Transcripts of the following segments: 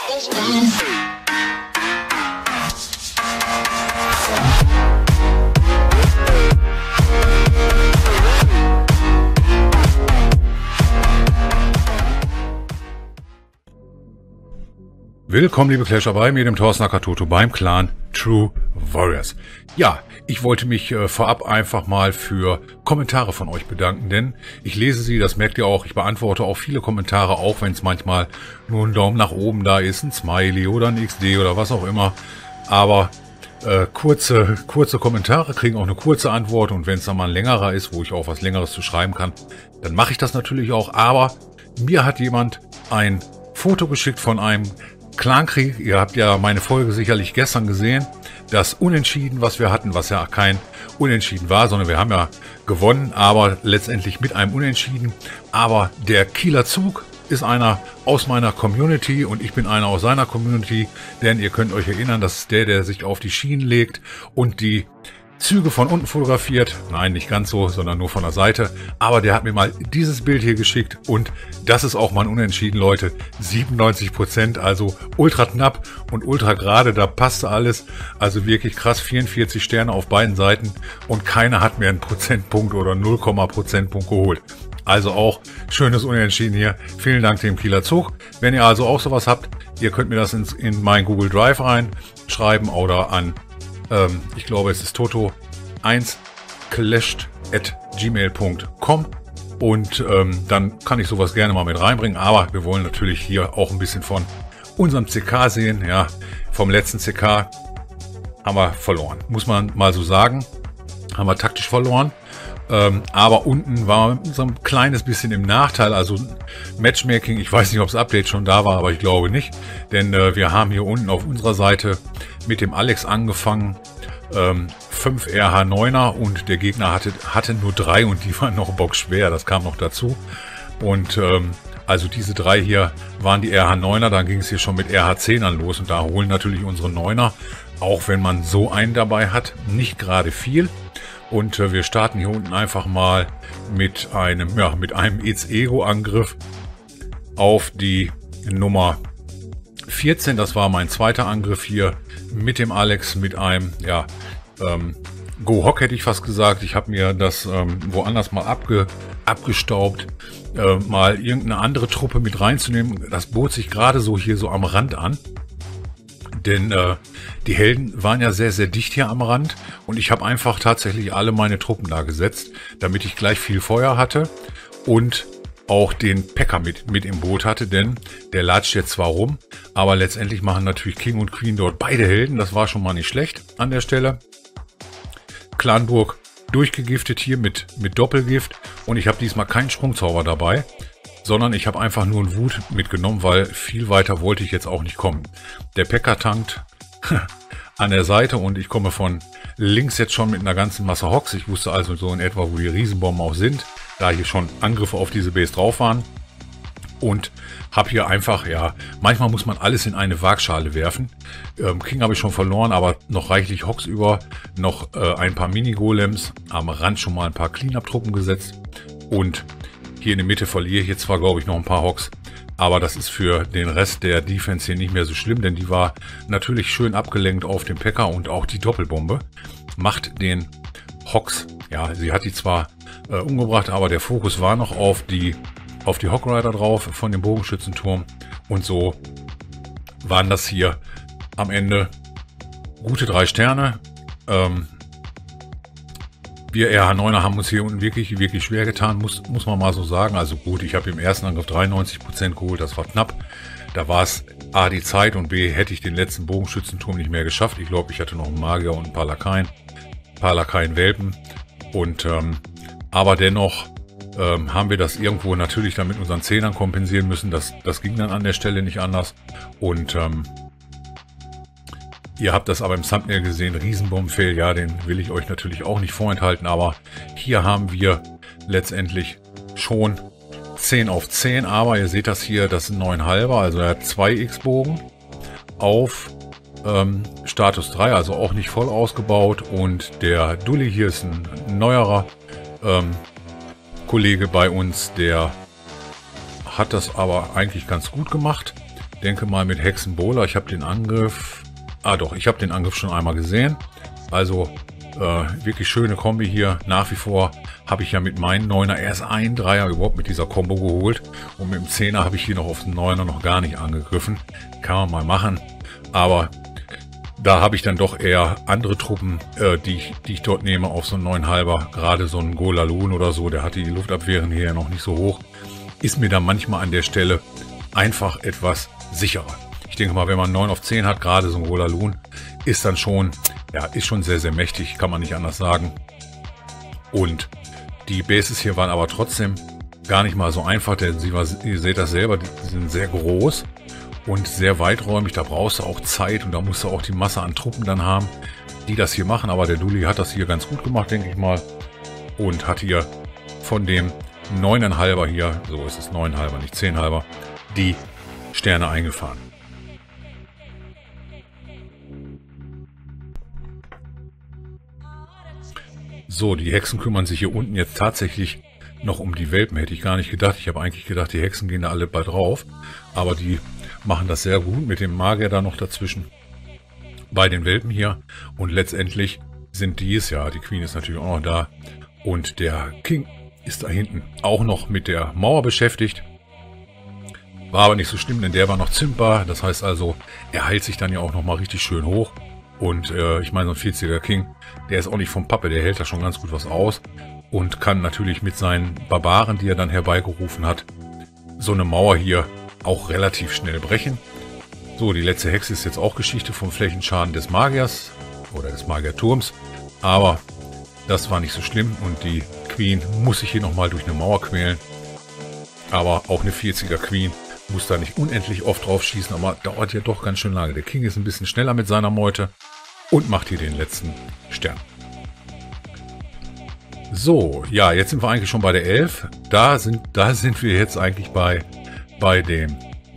Willkommen, liebe Clasher, bei mir, dem Thorsten Akatoto, beim Clan True Warriors. Ja, ich wollte mich vorab einfach mal für Kommentare von euch bedanken, denn ich lese sie, das merkt ihr auch, ich beantworte auch viele Kommentare, auch wenn es manchmal nur ein Daumen nach oben da ist, ein Smiley oder ein XD oder was auch immer. Aber kurze Kommentare kriegen auch eine kurze Antwort, und wenn es dann mal ein längerer ist, wo ich auch was Längeres zu schreiben kann, dann mache ich das natürlich auch. Aber mir hat jemand ein Foto geschickt von einem Clankrieg. Ihr habt ja meine Folge sicherlich gestern gesehen. Das Unentschieden, was wir hatten, was ja kein Unentschieden war, sondern wir haben ja gewonnen, aber letztendlich mit einem Unentschieden. Aber der Kieler Zug ist einer aus meiner Community und ich bin einer aus seiner Community, denn ihr könnt euch erinnern, das ist der sich auf die Schienen legt und die Züge von unten fotografiert. Nein, nicht ganz so, sondern nur von der Seite. Aber der hat mir mal dieses Bild hier geschickt und das ist auch mal ein Unentschieden, Leute. 97%, also ultra knapp und ultra gerade, da passte alles. Also wirklich krass, 44 Sterne auf beiden Seiten und keiner hat mir einen Prozentpunkt oder 0, Prozentpunkt geholt. Also auch schönes Unentschieden hier. Vielen Dank dem Kieler Zug. Wenn ihr also auch sowas habt, ihr könnt mir das in mein Google Drive reinschreiben oder an ich glaube, es ist toto1clashed@gmail.com und dann kann ich sowas gerne mal mit reinbringen. Aber wir wollen natürlich hier auch ein bisschen von unserem CK sehen. Ja, vom letzten CK haben wir verloren, muss man mal so sagen. Haben wir taktisch verloren. Aber unten war so ein kleines bisschen im Nachteil, also Matchmaking, ich weiß nicht, ob das Update schon da war, aber ich glaube nicht, denn wir haben hier unten auf unserer Seite mit dem Alex angefangen, 5 RH9er und der Gegner hatte nur 3 und die waren noch bockschwer, das kam noch dazu. Und also diese 3 hier waren die RH9er, dann ging es hier schon mit RH10ern los und da holen natürlich unsere 9er, auch wenn man so einen dabei hat, nicht gerade viel. Und wir starten hier unten einfach mal mit einem Ego-Angriff auf die Nummer 14. Das war mein zweiter Angriff hier mit dem Alex, mit einem, Go-Hock hätte ich fast gesagt. Ich habe mir das woanders mal abgestaubt, mal irgendeine andere Truppe mit reinzunehmen. Das bot sich gerade so hier so am Rand an. Denn die Helden waren ja sehr, sehr dicht hier am Rand und ich habe einfach tatsächlich alle meine Truppen da gesetzt, damit ich gleich viel Feuer hatte und auch den Packer mit im Boot hatte, denn der latscht jetzt zwar rum, aber letztendlich machen natürlich King und Queen dort beide Helden. Das war schon mal nicht schlecht an der Stelle. Clanburg durchgegiftet hier mit Doppelgift und ich habe diesmal keinen Sprungzauber dabei, sondern ich habe einfach nur einen Wut mitgenommen, weil viel weiter wollte ich jetzt auch nicht kommen. Der Packer tankt an der Seite und ich komme von links jetzt schon mit einer ganzen Masse Hocks. Ich wusste also so in etwa, wo die Riesenbomben auch sind, da hier schon Angriffe auf diese Base drauf waren. Und habe hier einfach, manchmal muss man alles in eine Waagschale werfen. King habe ich schon verloren, aber noch reichlich Hocks über, noch ein paar Mini-Golems, am Rand schon mal ein paar Cleanup-Truppen gesetzt und hier in der Mitte verliere ich jetzt zwar, glaube ich, noch ein paar Hocks, aber das ist für den Rest der Defense hier nicht mehr so schlimm, denn die war natürlich schön abgelenkt auf den Packer und auch die Doppelbombe macht den Hocks, sie hat die zwar umgebracht, aber der Fokus war noch auf die Hawk Rider drauf von dem Bogenschützenturm und so waren das hier am Ende gute 3 Sterne. Wir RH9er haben uns hier unten wirklich, wirklich schwer getan, muss man mal so sagen. Also gut, ich habe im ersten Angriff 93% geholt, das war knapp. Da war es A, die Zeit und B, hätte ich den letzten Bogenschützenturm nicht mehr geschafft. Ich glaube, ich hatte noch einen Magier und ein paar Lakaien-Welpen. Und aber dennoch haben wir das irgendwo natürlich dann mit unseren Zehnern kompensieren müssen. Das ging dann an der Stelle nicht anders. Und ihr habt das aber im Thumbnail gesehen, Riesenbombenfail, den will ich euch natürlich auch nicht vorenthalten, aber hier haben wir letztendlich schon 10 auf 10, aber ihr seht das hier, das sind 9,5, also er hat 2 X-Bogen auf Status 3, also auch nicht voll ausgebaut und der Dulli hier ist ein neuerer Kollege bei uns, der hat das aber eigentlich ganz gut gemacht. denke mal mit Hexenbowler. Ich habe den Angriff... ich habe den Angriff schon einmal gesehen. Also wirklich schöne Kombi hier. Nach wie vor habe ich ja mit meinen 9er erst einen Dreier überhaupt mit dieser Combo geholt. Und mit dem 10er habe ich hier noch auf den 9er noch gar nicht angegriffen. Kann man mal machen. Aber da habe ich dann doch eher andere Truppen, die ich dort nehme auf so einen 9,5er. Gerade so ein Golalun oder so, der hat die Luftabwehren hier noch nicht so hoch. Ist mir dann manchmal an der Stelle einfach etwas sicherer. Ich denke mal, wenn man 9 auf 10 hat, gerade so ein Golalun, ist dann schon, ja, ist schon sehr, sehr mächtig, kann man nicht anders sagen. Und die Bases hier waren aber trotzdem gar nicht mal so einfach, denn ihr seht das selber, die sind sehr groß und sehr weiträumig. Da brauchst du auch Zeit und da musst du auch die Masse an Truppen dann haben, die das hier machen. Aber der Dulli hat das hier ganz gut gemacht, denke ich mal. Und hat hier von dem 9,5er hier, so ist es 9,5er, nicht 10,5er, die Sterne eingefahren. So, die Hexen kümmern sich hier unten jetzt tatsächlich noch um die Welpen. Hätte ich gar nicht gedacht. Ich habe eigentlich gedacht, die Hexen gehen da alle bald drauf. Aber die machen das sehr gut mit dem Magier da noch dazwischen. Bei den Welpen hier. Und letztendlich sind die es ja. Die Queen ist natürlich auch noch da. Und der King ist da hinten auch noch mit der Mauer beschäftigt. War aber nicht so schlimm, denn der war noch zündbar. Das heißt also, er heilt sich dann ja auch noch mal richtig schön hoch. Und ich meine, so ein 40er King, der ist auch nicht vom Pappe, der hält da schon ganz gut was aus und kann natürlich mit seinen Barbaren, die er dann herbeigerufen hat, so eine Mauer hier auch relativ schnell brechen. So, die letzte Hexe ist jetzt auch Geschichte vom Flächenschaden des Magiers oder des Magierturms, aber das war nicht so schlimm und die Queen muss sich hier nochmal durch eine Mauer quälen. Aber auch eine 40er Queen muss da nicht unendlich oft drauf schießen, aber dauert ja doch ganz schön lange. Der King ist ein bisschen schneller mit seiner Meute und macht hier den letzten Stern. So, ja, jetzt sind wir eigentlich schon bei der 11. Da sind wir jetzt eigentlich bei dem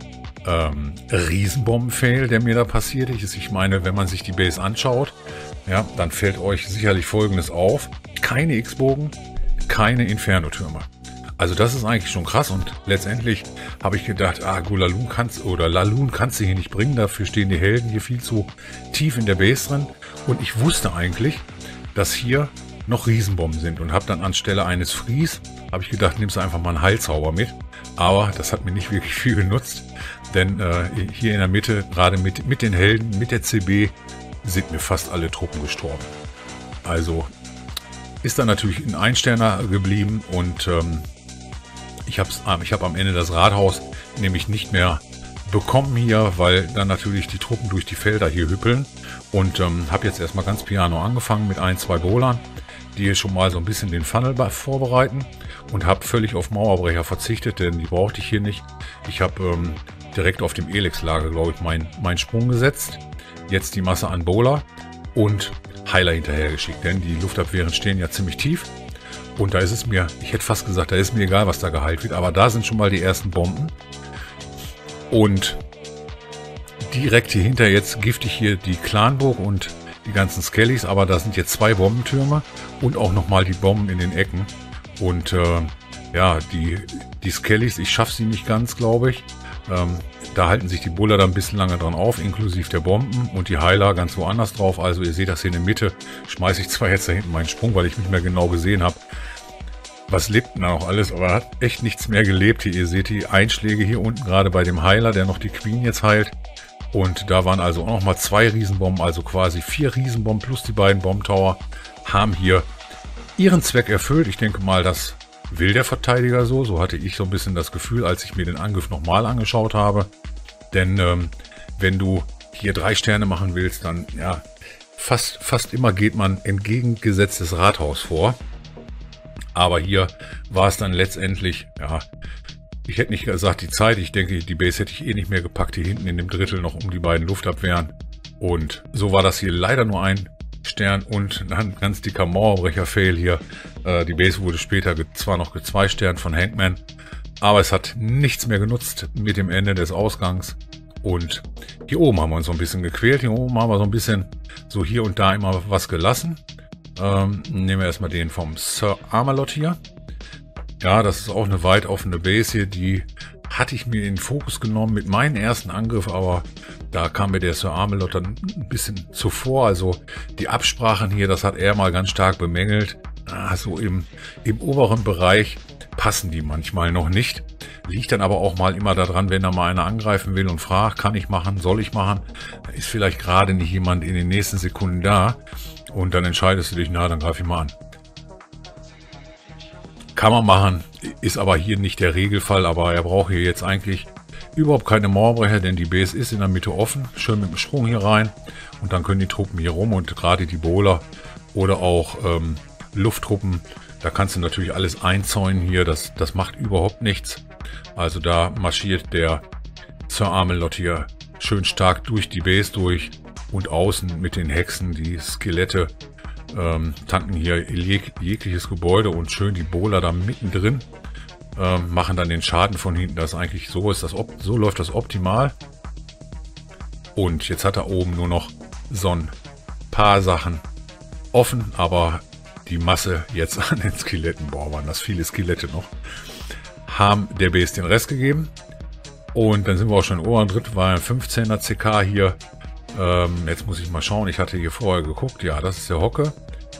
Riesenbomben-Fail, der mir da passiert ist. Ich meine, wenn man sich die Base anschaut, ja, dann fällt euch sicherlich Folgendes auf. Keine X-Bogen, keine Inferno-Türme. Also das ist eigentlich schon krass und letztendlich habe ich gedacht, Golalun Lalun kannst du hier nicht bringen, dafür stehen die Helden hier viel zu tief in der Base drin. Und ich wusste eigentlich, dass hier noch Riesenbomben sind und habe dann anstelle eines Fries, habe ich gedacht, nimmst du einfach mal einen Heilzauber mit. Aber das hat mir nicht wirklich viel genutzt, denn hier in der Mitte, gerade mit den Helden, mit der CB, sind mir fast alle Truppen gestorben. Also ist dann natürlich ein Einsterner geblieben und ich habe am Ende das Rathaus nämlich nicht mehr bekommen hier, weil dann natürlich die Truppen durch die Felder hier hüppeln. Und habe jetzt erstmal ganz piano angefangen mit 1, 2 Bowlern, die hier schon mal so ein bisschen den Funnel vorbereiten. Und habe völlig auf Mauerbrecher verzichtet, denn die brauchte ich hier nicht. Ich habe direkt auf dem Elex-Lager, glaube ich, meinen Sprung gesetzt. Jetzt die Masse an Bowler und Heiler hinterhergeschickt, denn die Luftabwehren stehen ja ziemlich tief. Und da ist es mir, ich hätte fast gesagt, da ist mir egal, was da geheilt wird, aber da sind schon mal die ersten Bomben. Und direkt hier hinter jetzt giftig hier die Clanburg und die ganzen Skellys, aber da sind jetzt 2 Bombentürme und auch nochmal die Bomben in den Ecken. Und ja, die Skellys, ich schaffe sie nicht ganz, glaube ich. Da halten sich die Buller da ein bisschen lange dran auf, inklusive der Bomben und die Heiler ganz woanders drauf. Also ihr seht das hier in der Mitte, schmeiße ich zwar jetzt da hinten meinen Sprung, weil ich nicht mehr genau gesehen habe, was lebt denn da noch alles, aber hat echt nichts mehr gelebt hier. Ihr seht die Einschläge hier unten, gerade bei dem Heiler, der noch die Queen jetzt heilt. Und da waren also auch nochmal 2 Riesenbomben, also quasi 4 Riesenbomben plus die beiden Bombtower, haben hier ihren Zweck erfüllt. Ich denke mal, das will der Verteidiger so. So hatte ich so ein bisschen das Gefühl, als ich mir den Angriff nochmal angeschaut habe. Denn wenn du hier 3 Sterne machen willst, dann ja, fast immer geht man entgegengesetztes Rathaus vor. Aber hier war es dann letztendlich, ja, ich hätte nicht gesagt die Zeit. Ich denke, die Base hätte ich eh nicht mehr gepackt. Hier hinten in dem Drittel noch um die beiden Luftabwehren. Und so war das hier leider nur ein Stern und ein ganz dicker Mauerbrecher-Fail hier. Die Base wurde später zwar noch ge-2-Stern von Hangman, aber es hat nichts mehr genutzt mit dem Ende des Ausgangs. Und hier oben haben wir uns so ein bisschen gequält. Hier oben haben wir so ein bisschen so hier und da immer was gelassen. Nehmen wir erstmal den vom Sir Armalot hier. Ja, das ist auch eine weit offene Base hier, die hatte ich mir in den Fokus genommen mit meinem ersten Angriff, aber da kam mir der Sir Amelot dann ein bisschen zuvor. Also die Absprachen hier, das hat er mal ganz stark bemängelt. So im oberen Bereich passen die manchmal noch nicht. Liegt dann aber auch mal immer daran, wenn da mal einer angreifen will und fragt, kann ich machen, soll ich machen, ist vielleicht gerade nicht jemand in den nächsten Sekunden da und dann entscheidest du dich, na, dann greife ich mal an. Kann man machen, ist aber hier nicht der Regelfall, aber er braucht hier jetzt eigentlich überhaupt keine Mauerbrecher, denn die Base ist in der Mitte offen, schön mit dem Sprung hier rein und dann können die Truppen hier rum und gerade die Bowler oder auch Lufttruppen, da kannst du natürlich alles einzäunen hier, das macht überhaupt nichts. Also da marschiert der Sir Amelot hier schön stark durch die Base durch und außen mit den Hexen, die Skelette, tanken hier jegliches Gebäude und schön die Bowler da mittendrin, machen dann den Schaden von hinten. Das ist eigentlich so läuft das optimal. Und jetzt hat er oben nur noch so ein paar Sachen offen, aber die Masse jetzt an den Skeletten, boah, waren das viele Skelette noch, haben der Base den Rest gegeben. Und dann sind wir auch schon im oberen Drittel, war ein 15er CK hier. Jetzt muss ich mal schauen, ich hatte hier vorher geguckt, ja, das ist der Hocke.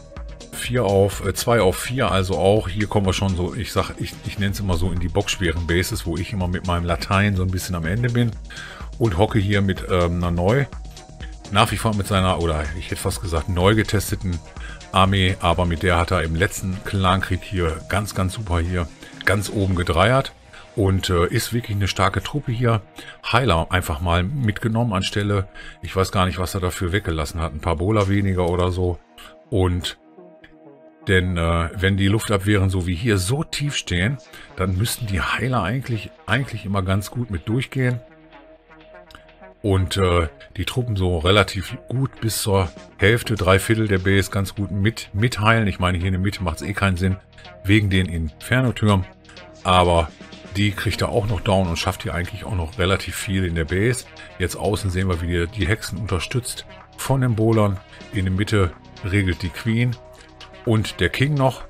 2 auf 4, also auch, hier kommen wir schon so, ich nenne es immer so in die boxschweren Bases, wo ich immer mit meinem Latein so ein bisschen am Ende bin. Und Hocke hier mit einer nach wie vor mit seiner, oder ich hätte fast gesagt, neu getesteten Armee, aber mit der hat er im letzten Clankrieg hier ganz, ganz super hier ganz oben gedreiert und ist wirklich eine starke Truppe hier. Heiler einfach mal mitgenommen anstelle, ich weiß gar nicht, was er dafür weggelassen hat, ein paar Bowler weniger oder so. Und denn wenn die Luftabwehren so wie hier so tief stehen, dann müssten die Heiler eigentlich immer ganz gut mit durchgehen. Und die Truppen so relativ gut bis zur Hälfte, 3/4 der Base ganz gut mitheilen. Ich meine, hier in der Mitte macht es eh keinen Sinn, wegen den Inferno-Türmen. Aber die kriegt er auch noch down und schafft hier eigentlich auch noch relativ viel in der Base. Jetzt außen sehen wir, wie die Hexen unterstützt von den Bowlern. In der Mitte regelt die Queen und der King noch.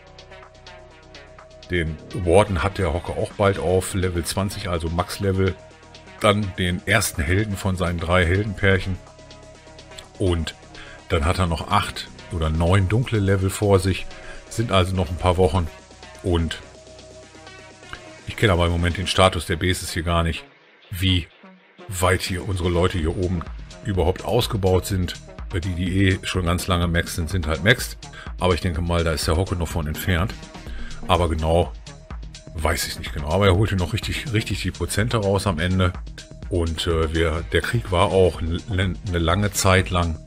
Den Warden hat der Hocke auch bald auf Level 20, also Max-Level. Dann den ersten Helden von seinen 3 Heldenpärchen. Und dann hat er noch 8 oder 9 dunkle Level vor sich. Sind also noch ein paar Wochen. Und ich kenne aber im Moment den Status der Bases hier gar nicht, wie weit hier unsere Leute hier oben überhaupt ausgebaut sind. Die eh schon ganz lange maxed sind halt maxed. Aber ich denke mal, da ist der Hocke noch von entfernt. Aber genau weiß ich nicht genau, aber er holte noch richtig die Prozente raus am Ende. Und der Krieg war auch eine lange Zeit lang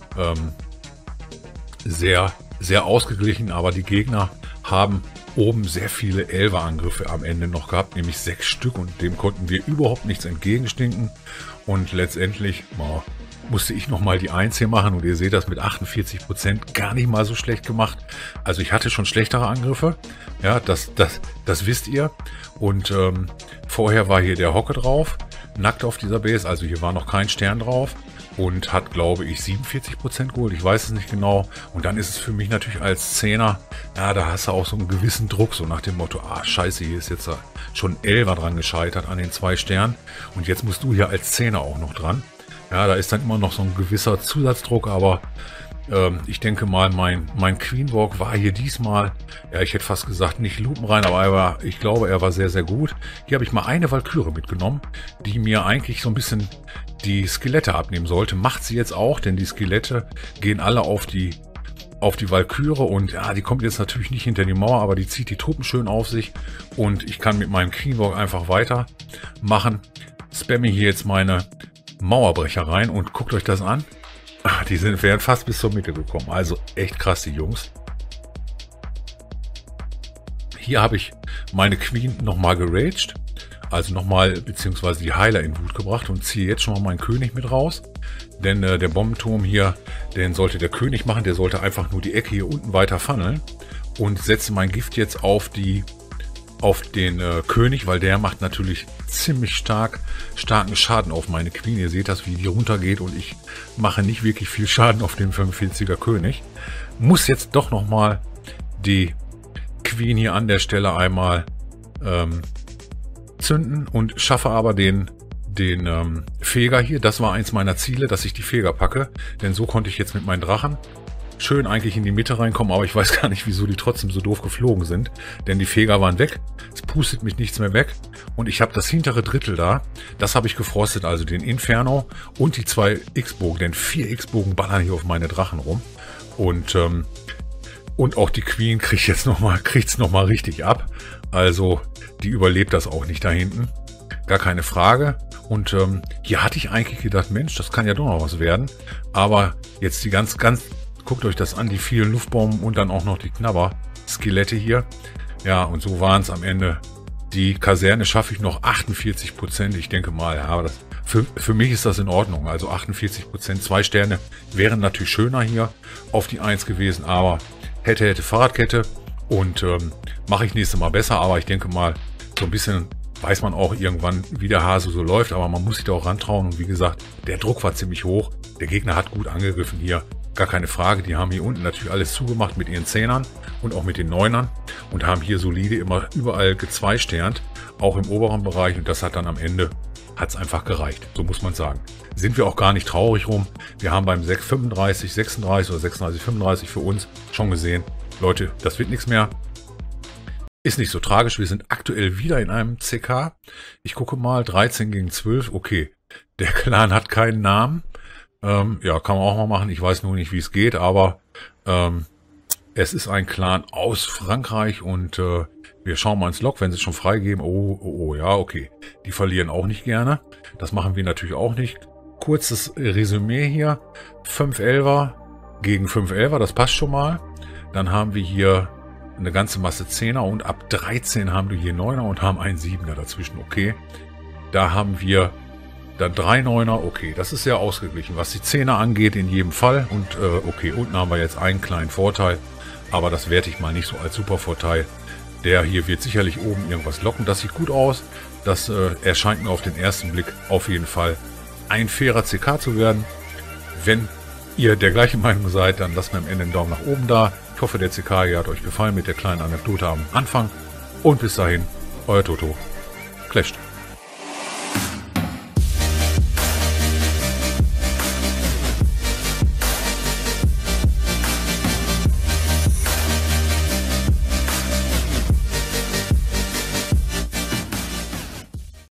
sehr, sehr ausgeglichen, aber die Gegner haben oben sehr viele Elfer-Angriffe am Ende noch gehabt, nämlich 6 Stück, und dem konnten wir überhaupt nichts entgegenstinken. Und letztendlich musste ich nochmal die 1 hier machen, und ihr seht das mit 48% gar nicht mal so schlecht gemacht. Also ich hatte schon schlechtere Angriffe, ja, das wisst ihr. Und vorher war hier der Hocke drauf, nackt auf dieser Base, also hier war noch kein Stern drauf, und hat, glaube ich, 47% geholt, ich weiß es nicht genau. Und dann ist es für mich natürlich als 10er, ja, da hast du auch so einen gewissen Druck, so nach dem Motto, scheiße, hier ist jetzt schon 11er dran gescheitert an den 2 Sternen, und jetzt musst du hier als 10er auch noch dran. Ja, da ist dann immer noch so ein gewisser Zusatzdruck, aber ich denke mal, mein Queen Walk war hier diesmal, ja, ich hätte fast gesagt, nicht lupenrein, aber ich glaube, er war sehr, sehr gut. Hier habe ich mal eine Walküre mitgenommen, die mir eigentlich so ein bisschen die Skelette abnehmen sollte. Macht sie jetzt auch, denn die Skelette gehen alle auf die Walküre, und ja, die kommt jetzt natürlich nicht hinter die Mauer, aber die zieht die Truppen schön auf sich, und ich kann mit meinem Queen Walk einfach weitermachen. Spamme hier jetzt meine Mauerbrecher rein und guckt euch das an. Die wären fast bis zur Mitte gekommen. Also echt krass, die Jungs. Hier habe ich meine Queen nochmal geraged. Also nochmal, beziehungsweise die Heiler in Wut gebracht, und ziehe jetzt schon mal meinen König mit raus. Denn der Bombenturm hier, den sollte der König machen. Der sollte einfach nur die Ecke hier unten weiter funneln. Und setze mein Gift jetzt auf den König, weil der macht natürlich ziemlich starken Schaden auf meine Queen. Ihr seht das, wie die runtergeht, und ich mache nicht wirklich viel Schaden auf den 45er König. Muss jetzt doch nochmal die Queen hier an der Stelle einmal zünden und schaffe aber den Feger hier. Das war eins meiner Ziele, dass ich die Feger packe, denn so konnte ich jetzt mit meinen Drachen schön eigentlich in die Mitte reinkommen, aber ich weiß gar nicht, wieso die trotzdem so doof geflogen sind, denn die Feger waren weg, es pustet mich nichts mehr weg und ich habe das hintere Drittel da, das habe ich gefrostet, also den Inferno und die 2 X-Bogen, denn 4 X-Bogen ballern hier auf meine Drachen rum und auch die Queen kriegt's noch mal richtig ab, also die überlebt das auch nicht da hinten, gar keine Frage. Und hier hatte ich eigentlich gedacht, Mensch, das kann ja doch noch was werden, aber jetzt die ganz guckt euch das an, die vielen Luftbomben und dann auch noch die Knabber-Skelette hier. Ja, und so waren es am Ende. Die Kaserne schaffe ich noch 48%. Ich denke mal, ja, das, für mich ist das in Ordnung. Also 48%, 2 Sterne wären natürlich schöner hier auf die 1 gewesen, aber hätte Fahrradkette und mache ich nächstes Mal besser. Aber ich denke mal, so ein bisschen weiß man auch irgendwann, wie der Hase so läuft, aber man muss sich da auch rantrauen. Und wie gesagt, der Druck war ziemlich hoch. Der Gegner hat gut angegriffen hier. Gar keine Frage, die haben hier unten natürlich alles zugemacht mit ihren 10ern und auch mit den 9ern und haben hier solide immer überall gezweisternt, auch im oberen Bereich und das hat dann am Ende, hat's einfach gereicht, so muss man sagen. Sind wir auch gar nicht traurig rum, wir haben beim 35, 36 oder 36, 35 für uns schon gesehen, Leute, das wird nichts mehr. Ist nicht so tragisch, wir sind aktuell wieder in einem CK. Ich gucke mal, 13 gegen 12, okay, der Clan hat keinen Namen. Ja, kann man auch mal machen. Ich weiß nur nicht, wie es geht, aber es ist ein Clan aus Frankreich und wir schauen mal ins Log, wenn sie es schon freigeben. Oh, ja, okay. Die verlieren auch nicht gerne. Das machen wir natürlich auch nicht. Kurzes Resümee hier. 5-11er gegen 5-11er, das passt schon mal. Dann haben wir hier eine ganze Masse 10er und ab 13 haben wir hier 9er und haben einen 7er dazwischen. Okay, da haben wir dann 3 9er, okay, das ist sehr ausgeglichen, was die 10er angeht in jedem Fall. Und okay, unten haben wir jetzt einen kleinen Vorteil, aber das werte ich mal nicht so als super Vorteil. Der hier wird sicherlich oben irgendwas locken, das sieht gut aus. Das erscheint mir auf den ersten Blick auf jeden Fall ein fairer CK zu werden. Wenn ihr der gleichen Meinung seid, dann lasst mir am Ende einen Daumen nach oben da. Ich hoffe, der CK hier hat euch gefallen mit der kleinen Anekdote am Anfang. Und bis dahin, euer Toto. Clasht.